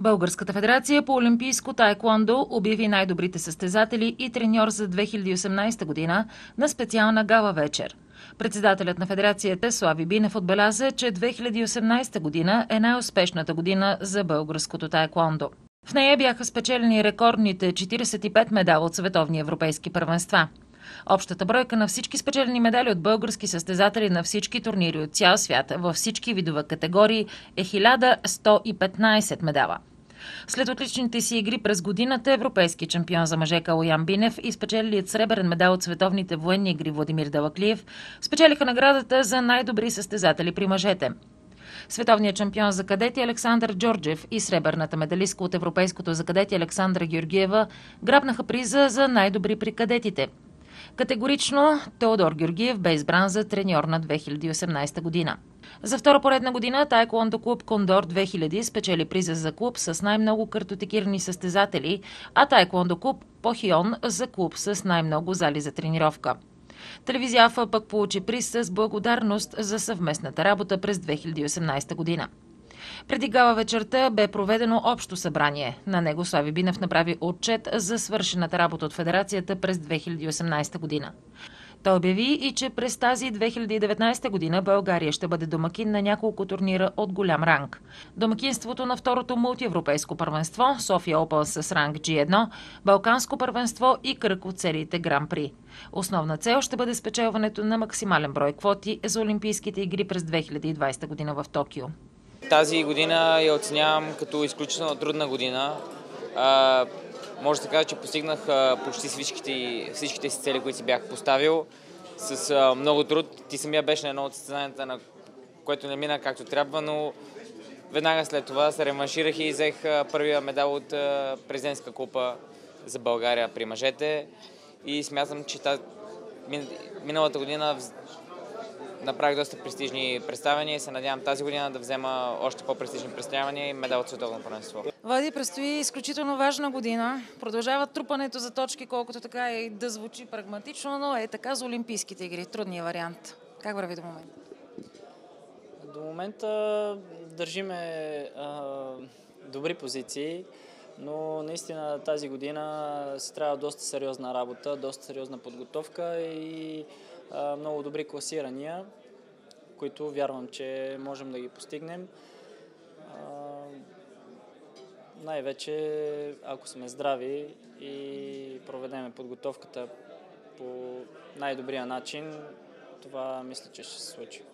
Българската федерация по олимпийско таеквондо обяви най-добрите състезатели и треньор за 2018 година на специална гала вечер. Председателят на федерацията Слави Бинев отбеляза, че 2018 година е най-успешната година за българското таеквондо. В нея бяха спечелени рекордните 45 медала от световни европейски първенства. Общата бройка на всички спечелени медали от български състезатели на всички турнири от цял свят във всички видове категории е 1115 медала. След отличните си игри през годината, европейски чемпион за мъже Калоян Бинев и спечелилият сребърен медал от световните военни игри Владимир Далаклиев спечелиха наградата за най-добри състезатели при мъжете. Световният шампион за кадети Александър Джорджев и сребърната медалистка от европейското за кадети Александра Георгиева грабнаха приза за най-добри при кадетите. Категорично Теодор Георгиев бе избран за треньор на 2018 година. За втора поредна година таеквондо клуб Кондор 2000 спечели приза за клуб с най-много картотекирани състезатели, а таеквондо клуб Похион за клуб с най-много зали за тренировка. Телевизия АФА пък получи приз с благодарност за съвместната работа през 2018 година. Преди гала вечерта бе проведено общо събрание. На него Слави Бинев направи отчет за свършената работа от федерацията през 2018 година. Той обяви и, че през тази 2019 година България ще бъде домакин на няколко турнира от голям ранг. Домакинството на второто мултиевропейско първенство, София Опън с ранг G1, Балканско първенство и кръг от сериите Гран-при. Основна цел ще бъде спечелването на максимален брой квоти за Олимпийските игри през 2020 година в Токио. Тази година я оценявам като изключително трудна година. Може да кажа, че постигнах почти всичките си цели, които си бях поставил с много труд. Ти самия беше на едно от състезанията, на което не мина както трябва, но веднага след това се реванширах и взех първия медал от президентска купа за България при мъжете. И смятам, че миналата година направих доста престижни представяния и се надявам тази година да взема още по-престижни представяния и медал от световно първенство. Влади, предстои изключително важна година. Продължава трупането за точки, колкото така и да звучи прагматично, но е така за Олимпийските игри. Трудният вариант. Как върви до момента? До момента държиме добри позиции, но наистина тази година се трябва доста сериозна работа, доста сериозна подготовка и много добри класирания, които вярвам, че можем да ги постигнем. Най-вече, ако сме здрави и проведем подготовката по най-добрия начин, това мисля, че ще се случи.